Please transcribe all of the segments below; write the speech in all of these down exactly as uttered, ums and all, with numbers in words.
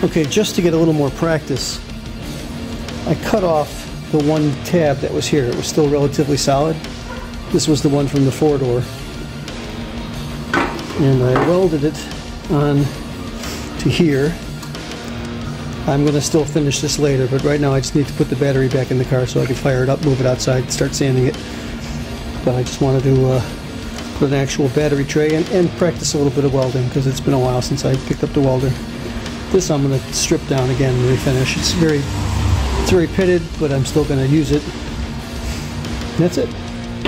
Okay, just to get a little more practice, I cut off the one tab that was here. It was still relatively solid. This was the one from the four-door. And I welded it on to here. I'm going to still finish this later, but right now I just need to put the battery back in the car so I can fire it up, move it outside, start sanding it. But I just wanted to uh, put an actual battery tray and, and practice a little bit of welding because it's been a while since I picked up the welder. This I'm going to strip down again and refinish. It's very, it's very pitted, but I'm still going to use it. And that's it.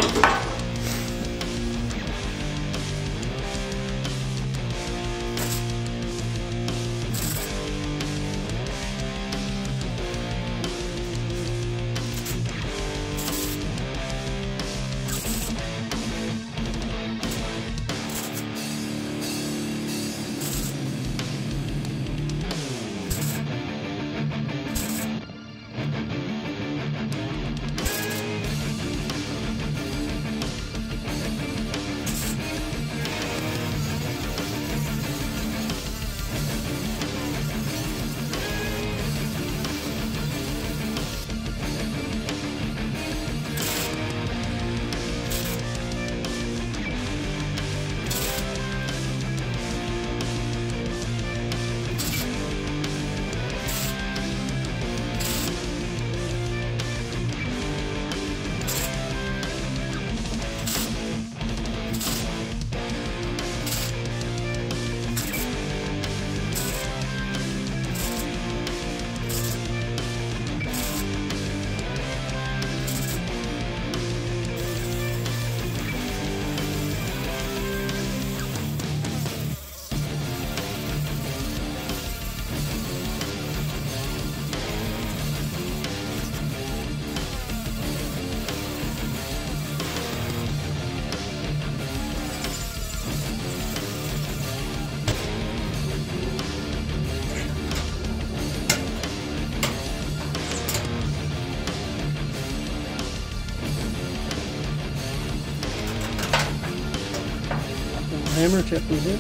Hammer, tap these in.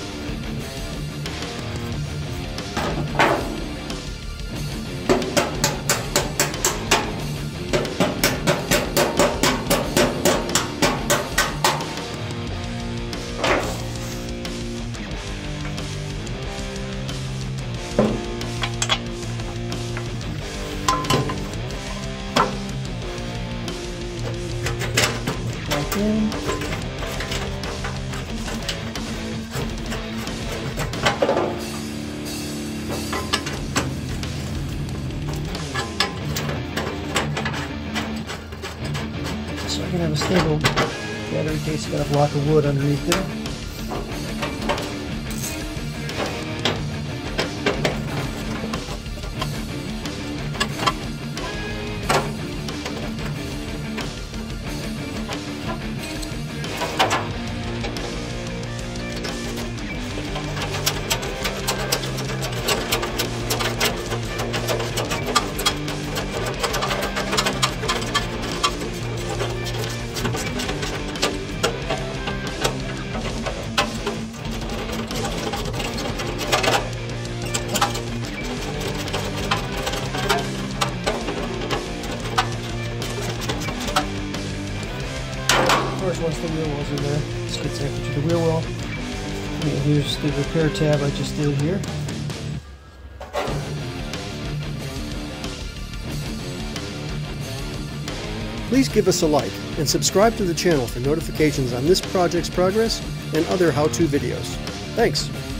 Back in. So I can have a stable battery case, got a block of wood underneath there. Once the wheel wells in there, just get connected to the wheel well. And here's the repair tab I just did here. Please give us a like and subscribe to the channel for notifications on this project's progress and other how-to videos. Thanks!